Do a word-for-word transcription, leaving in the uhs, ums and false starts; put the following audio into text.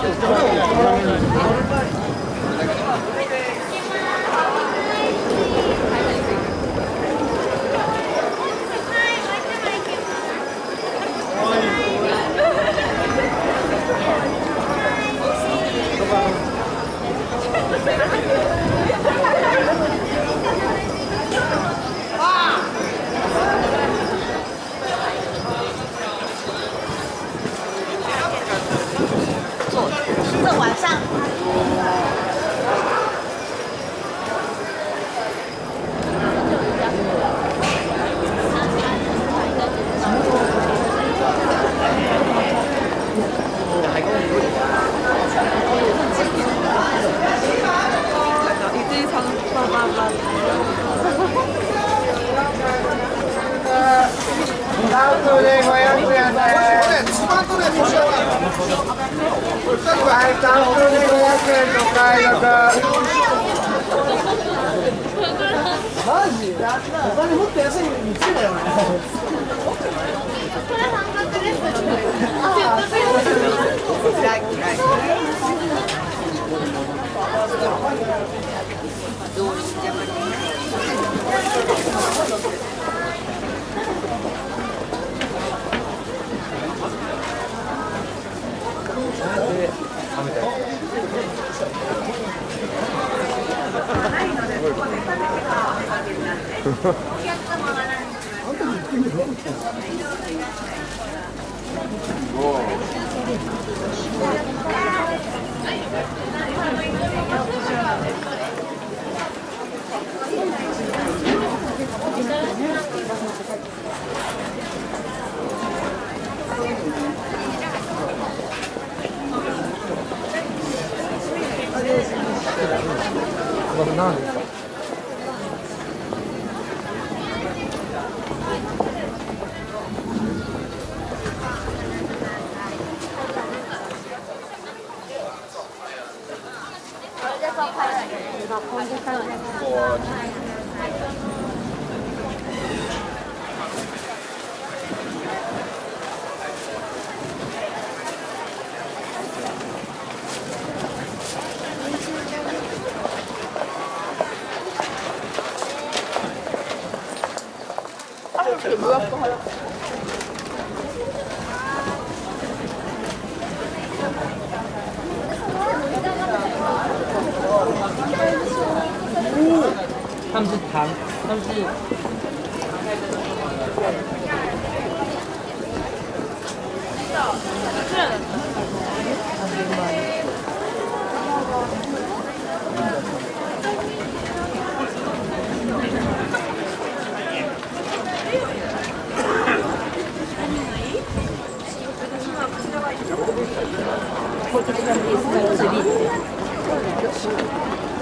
这晚上。 ラウトでごひゃくえんです。スマートでごひゃくえん。はい、ラウトでごひゃくえんの買い得。マジ？他にもっと安いの見つけたよね。これ半額です。何ですか？他们是糖，他们是。こちらです。